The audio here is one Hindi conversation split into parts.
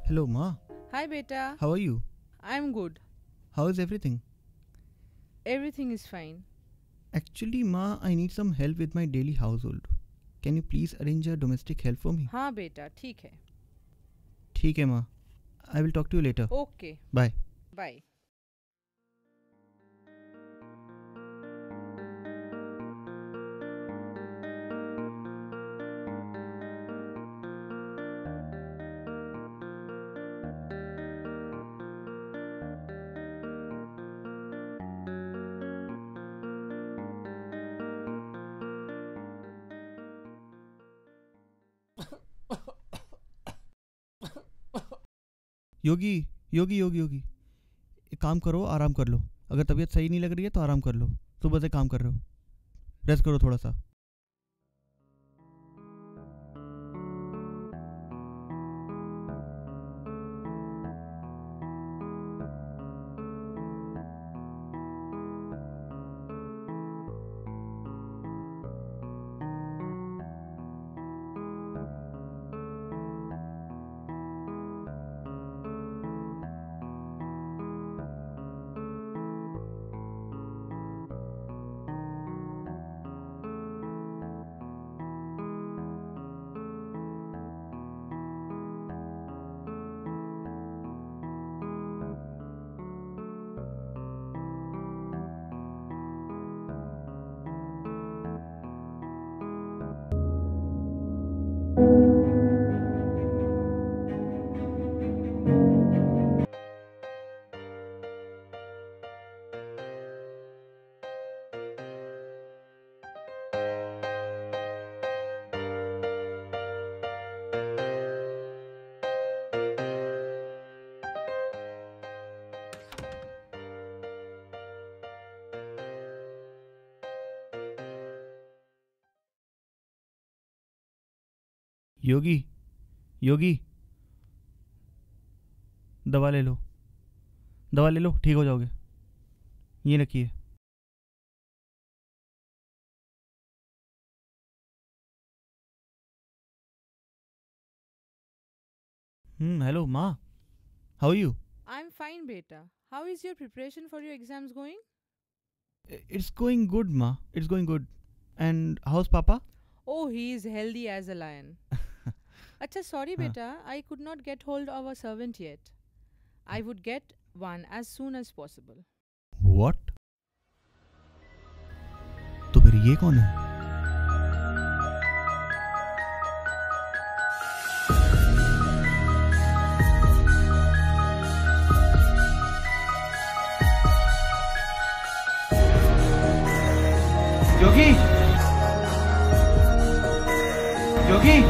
Hello, Ma. Hi beta, How are you? I'm good. How is everything? Everything is fine. Actually, Ma, I need some help with my daily household. Can you please arrange a domestic help for me? हाँ बेटा ठीक है. ठीक है, Ma. I will talk to you later. Okay. Bye. Bye. Yogi Yogi Yogi Yogi एक काम करो, आराम कर लो. अगर तबीयत सही नहीं लग रही है तो आराम कर लो. सुबह से काम कर रहे हो, रेस्ट करो थोड़ा सा. योगी योगी दवा ले लो, दवा ले लो, ठीक हो जाओगे. ये रखिए. हेलो माँ, how are you? I'm fine beta. How is your preparation for your exams going? It's going good, Ma. It's going good. And how's Papa? Oh, he is healthy as a lion. Acha sorry हाँ. beta, I could not get hold of a servant yet. I would get one as soon as possible. What? तो फिर ये कौन है? योगी योगी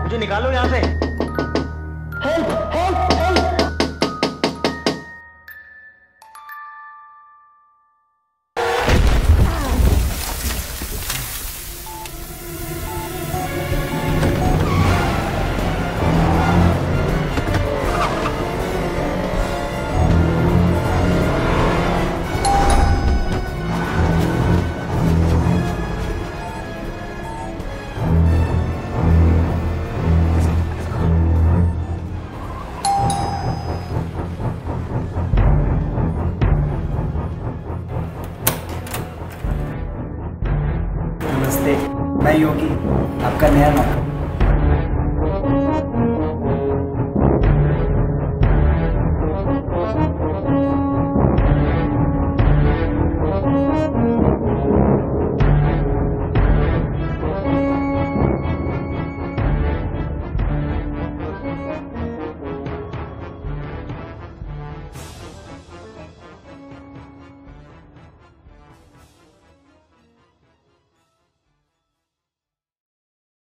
मुझे निकालो यहाँ से। Help help help. नमस्ते, मैं योगी, आपका नया नौकर।